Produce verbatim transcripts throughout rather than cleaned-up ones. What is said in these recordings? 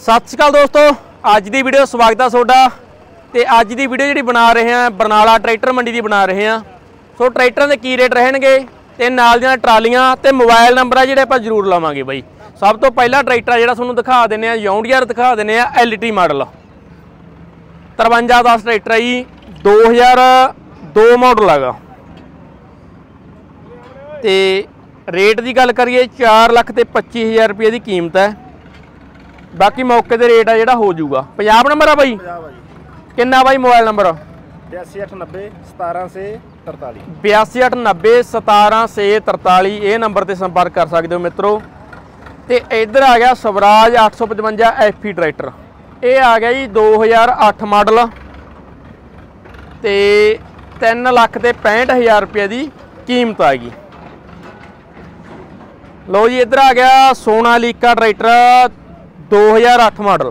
सत श्री अकाल दोस्तों, अज की वीडियो स्वागत है तुहाडा। ते अज की वीडियो जी बना रहे हैं बरनाला ट्रैक्टर मंडी की बना रहे हैं। सो ट्रैक्टर के की रेट रहणगे ते नाल दी ट्रालियां ते मोबाइल नंबर है जिहड़े आपां जरूर लवांगे बई। सब तो पहला ट्रैक्टर जिहड़ा तुहानूं दिखा दिंदे आ जॉन्डियर दिखा दिंदे आ एल टी मॉडल तरवंजा दस ट्रैक्टर जी दो हज़ार दो मॉडल हैगा। ते रेट की गल करिए चार लख ते पच्ची हज़ार रुपये की कीमत है। बाकी मौके ते रेट है जिहड़ा हो जाऊगा। पंजाब नंबर है बई किन्ना बई मोबाइल नंबर बयासी अठ नब्बे सतारा से तरताली बयासी अठ नब्बे सतारा से तरताली ये नंबर से संपर्क कर सकते हो मित्रों। तो इधर आ गया स्वराज अठ सौ पचवंजा एफ ई ट्रैक्टर, ये आ गया जी दो हज़ार अठ मॉडल ते तीन लख ते पैंठ हज़ार रुपये की कीमत आ गई। लो जी इधर आ गया सोनालीका ट्रैक्टर दो हज़ार अठ मॉडल,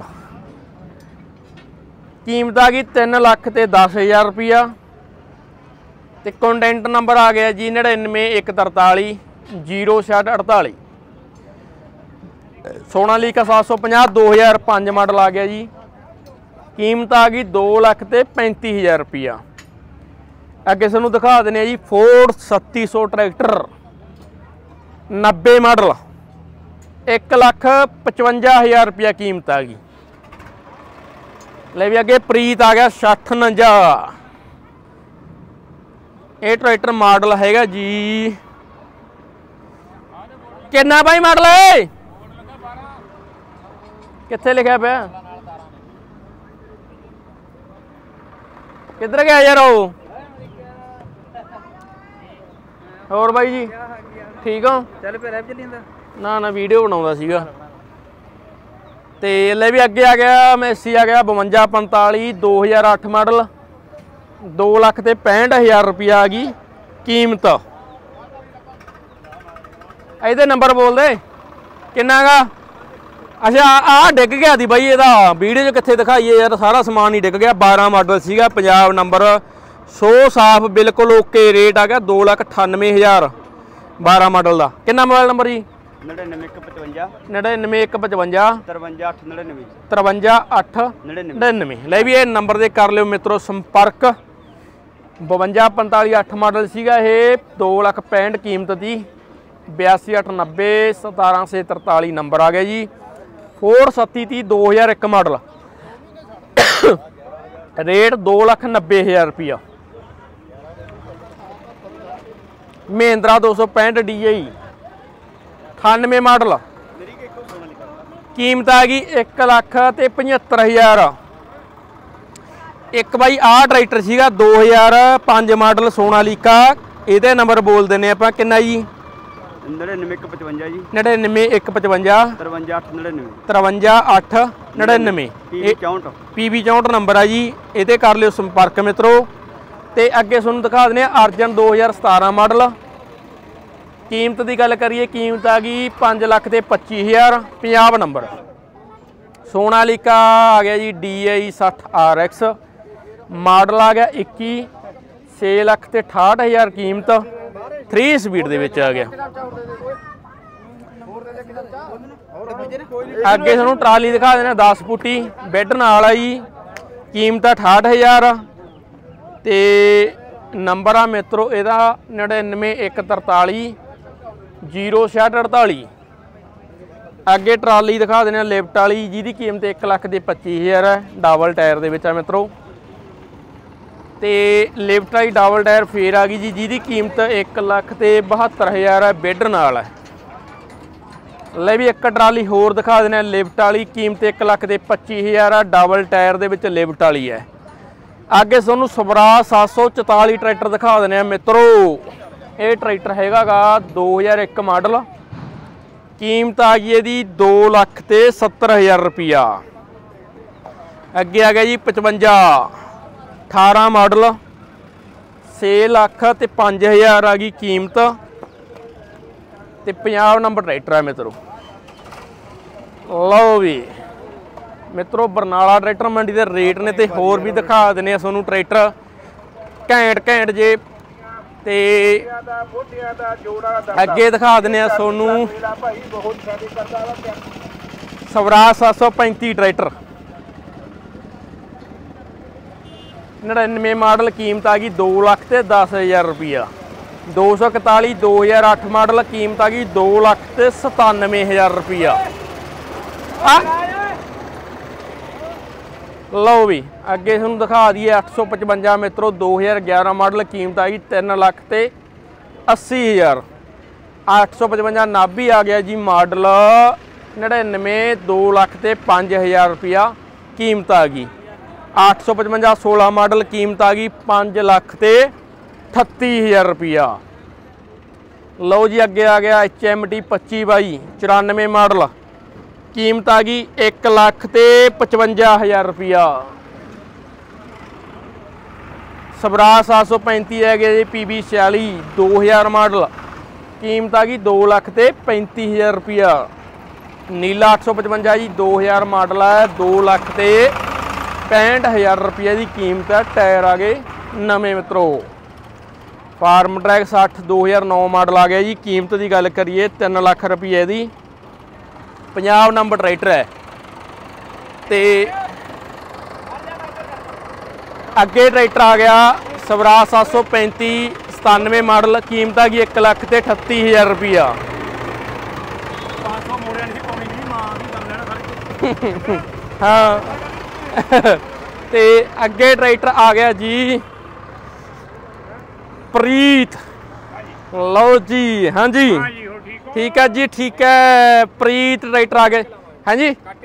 कीमत आ गई तीन लख ते दस हज़ार रुपया। तो कंटेंट नंबर आ गया जी नड़िनवे एक तरताली जीरो छठ अड़ताली। सोनालीका सात सौ पचास दो हज़ार पाँच मॉडल आ गया जी, कीमत आ गई दो लख ते पैंती हज़ार रुपया। अगे सानू दिखा देने जी फोर्ड सत्ती सौ ट्रैक्टर नब्बे मॉडल एक लख पचवंजा हज़ार रुपया कीमत आ गई। ले भी अगे प्रीत आ गया छठ उनंजा, ये ट्रैक्टर मॉडल हैगा जी कितना भाई मॉडल है कित्थे लिखा पे किधर गया यार वो और भाई जी ठीक हो चल पे रैप चली जांदा ना ना वीडियो बनाउंदा सीगा। ते ले भी अगे आ गया मैसी आ गया बवंजा पंताली दो हज़ार अठ मॉडल दो लख ते पैंठ हज़ार रुपया आ गई कीमत। इहदे नंबर बोल दे किन्ना गा। अच्छा आ डिग गया थी बई, ਇਹਦਾ वीडियो च कित्थे दिखाइए यार, सारा समान ही डिग गया। बारह मॉडल सीगा पंजाब नंबर सौ साफ बिल्कुल ओके। रेट आ गया दो लख अठानवे हज़ार बारह मॉडल का। किन्ना मोबाइल नंबर जी नड़िनवे एक पचवंजा नड़िनवे एक पचवंजा तरवंजा अठ नड़िनवे तरवंजा अठ नड़िनवे। ले भी ये नंबर से कर लियो मित्रों संपर्क। बवंजा पंताली अठ मॉडल सीगा ये दो लख पैंठ कीमत थी। बयासी अठ नब्बे सतारा से तरताली नंबर आ गया जी। फोर सत्ती थी दो हज़ार एक मॉडल रेट दो लख नब्बे हज़ार रुपया। महिंद्रा दो सौ पैंठ डी आई अठानवे मॉडल, कीमत आ गई एक लख ते पचहत्तर हज़ार। एक बाई आ ट्रैक्टर सीगा दो हज़ार पाँच मॉडल सोनालीका, ਇਹਦੇ नंबर बोल देने आप किन्ना जी नड़िनवे एक पचवंजा जी नड़िनवे एक पचवंजा तरवंजा अठ नड़िनवे तरवंजा अठ नड़िनवे चौंठ पी बी चौंठ नंबर है जी। ये कर लियो संपर्क मित्रों। तो अगे तुहानूं दिखा देने अर्जन दो हज़ार सतारा मॉडल, कीमत की गल करिए कीमत आ गई पाँच लख ते पच्ची हज़ार पंजाब नंबर। सोनालीका आ गया जी डी आई सठ आर एक्स मॉडल आ गया इक्की छे लख ते अठाहठ हज़ार कीमत थ्री स्पीड दे विच आ गया। अगे तुहानूं ट्राली दिखा देना दस फुटी बैड नाल आई, कीमत अठाहठ हज़ार। तो नंबर आ मित्रों इहदा नड़िनवे एक तरताली जीरो छठ अड़ताली। अगे ट्राली दिखा देने लिफ्ट वाली जिहदी कीमत एक लख के पच्ची हज़ार है, डबल टायर दे विच आ मित्रों। तो लिफ्ट वाली डबल टायर फेर आ गई जी जिहदी कीमत एक लख ते बहत्तर हज़ार है, बेड नाल है। ले भी एक ट्राली होर दिखा देने लिफ्ट वाली, कीमत एक लख के पच्ची हज़ार है, डबल टायर दे विच लिफ्ट वाली है। अगे तुहानूं स्वराज सात सौ चौताली ट्रैक्टर दिखा देने मित्रों। ये ट्रैक्टर हैगा गा दो हज़ार एक मॉडल, कीमत आ गई इसकी दो लख ते सत्तर हज़ार रुपया। अगे आ गया जी पचवंजा अठारह मॉडल छे लख ते पाँच हज़ार आ गई कीमत। ते पंजाब नंबर ट्रैक्टर है मित्रों। लो भी मित्रों बरनाला ट्रैक्टर मंडी के रेट ने तो होर भी दिखा देने तुहानूं ट्रैक्टर घैंट घैंट जे। ते अगे दिखा देने सोनू ਸਵਰਾਜ ਸੱਤ ਸੌ ਪੈਂਤੀ ਟਰੈਕਟਰ ਨੜਿਨਵੇਂ ਮਾਡਲ, ਕੀਮਤ ਆ ਗਈ ਦੋ ਲੱਖ ਤੇ ਦਸ ਹਜ਼ਾਰ ਰੁਪਈਆ। ਦੋ सौ इकतालीस दो हज़ार आठ मॉडल, कीमत आ गई दो लाख ते सतानवे हज़ार रुपया। लो भी अगे तुहानूं दिखा दिए अठ सौ पचवंजा मित्रों, दो हज़ार ग्यारह मॉडल, कीमत आ गई तीन लाख ते अस्सी हज़ार। अठ सौ पचवंजा नाभी आ गया जी मॉडल नड़िनवे, दो लाख ते पाँच हज़ार रुपया कीमत आ गई। अठ सौ पचवंजा सोलह मॉडल, कीमत आ गई पाँच लाख ते अठत्ती हज़ार रुपया। लो जी अगे आ गया एच एम टी पच्ची बाई चौरानवे मॉडल, कीमत आ गई एक लाख ते पचवंजा हज़ार रुपया। स्वराज सात सौ पैंती है गया जी पी बी छियाली दो हज़ार मॉडल, कीमत आ गई दो लाख ते पैंती हज़ार रुपया। नीला अठ सौ पचवंजा जी दो हज़ार मॉडल है, दो लाख ते पैंठ हज़ार रुपये की कीमत है। टायर आ गए नवे मित्रों। फार्म ट्रैक साठ दो हज़ार नौ मॉडल आ गया जी, कीमत की गल करिए तीन लाख रुपये की। पंजाब नंबर ट्रैक्टर है। तो अगे ट्रैक्टर आ गया स्वराज सात सौ पैंती सतानवे मॉडल, कीमत आ गई एक लाख ते अठत्ती हज़ार रुपया। हाँ तो अगे ट्रैक्टर आ गया जी प्रीत। लो जी हाँ जी ठीक है जी, ठीक है प्रीत ट्रैक्टर आ गए। हाँ जी